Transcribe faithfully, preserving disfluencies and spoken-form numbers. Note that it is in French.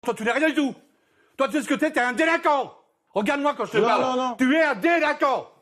Toi, tu n'es rien du tout. Toi, tu sais ce que t'es, t'es un délinquant. Regarde-moi quand je te Non, parle. non, non. Tu es un délinquant.